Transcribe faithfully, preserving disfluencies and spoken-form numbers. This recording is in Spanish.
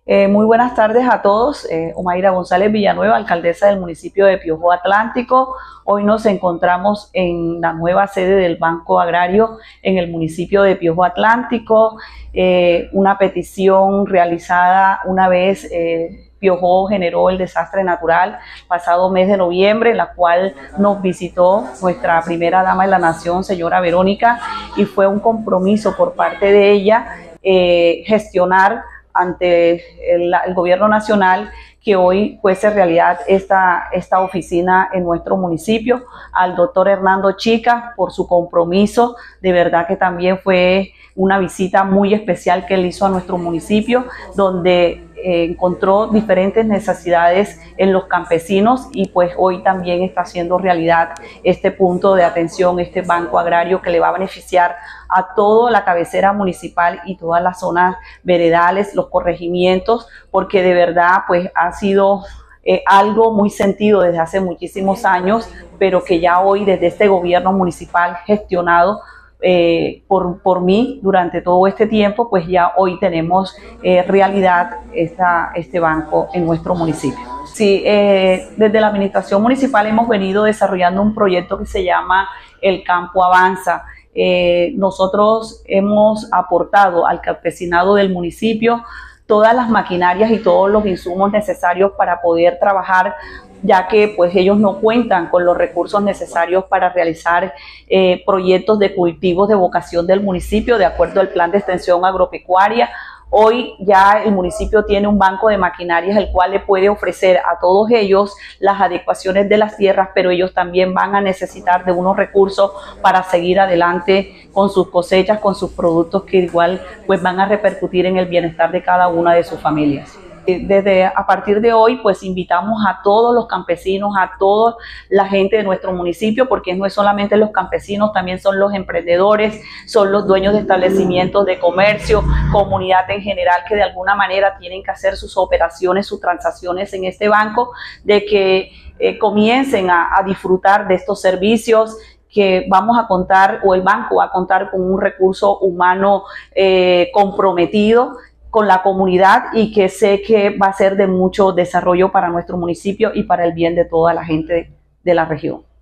Eh, muy buenas tardes a todos. Eh, Omaira González Villanueva, alcaldesa del municipio de Piojó Atlántico. Hoy nos encontramos en la nueva sede del Banco Agrario en el municipio de Piojó Atlántico. Eh, una petición realizada una vez eh, Piojó generó el desastre natural pasado mes de noviembre, en la cual nos visitó nuestra primera dama de la nación, señora Verónica, y fue un compromiso por parte de ella eh, gestionar ante el, el gobierno nacional que hoy fuese realidad esta, esta oficina en nuestro municipio. Al doctor Hernando Chica por su compromiso, de verdad que también fue una visita muy especial que él hizo a nuestro municipio, donde eh, encontró diferentes necesidades en los campesinos y pues hoy también está haciendo realidad este punto de atención, este banco agrario que le va a beneficiar a toda la cabecera municipal y todas las zonas veredales, los corregimientos, porque de verdad pues ha sido eh, algo muy sentido desde hace muchísimos años, pero que ya hoy desde este gobierno municipal gestionado Eh, por, por mí durante todo este tiempo, pues ya hoy tenemos eh, realidad esta, este banco en nuestro municipio. Sí, eh, desde la administración municipal hemos venido desarrollando un proyecto que se llama El Campo Avanza. Eh, nosotros hemos aportado al campesinado del municipio todas las maquinarias y todos los insumos necesarios para poder trabajar, ya que pues ellos no cuentan con los recursos necesarios para realizar eh, proyectos de cultivos de vocación del municipio de acuerdo al plan de extensión agropecuaria. Hoy ya el municipio tiene un banco de maquinarias el cual le puede ofrecer a todos ellos las adecuaciones de las tierras, pero ellos también van a necesitar de unos recursos para seguir adelante con sus cosechas, con sus productos que igual pues van a repercutir en el bienestar de cada una de sus familias. Desde a partir de hoy pues invitamos a todos los campesinos, a toda la gente de nuestro municipio, porque no es solamente los campesinos, también son los emprendedores, son los dueños de establecimientos de comercio, comunidad en general que de alguna manera tienen que hacer sus operaciones, sus transacciones en este banco, de que eh, comiencen a, a disfrutar de estos servicios, que vamos a contar, o el banco va a contar con un recurso humano eh, comprometido con la comunidad y que sé que va a ser de mucho desarrollo para nuestro municipio y para el bien de toda la gente de la región.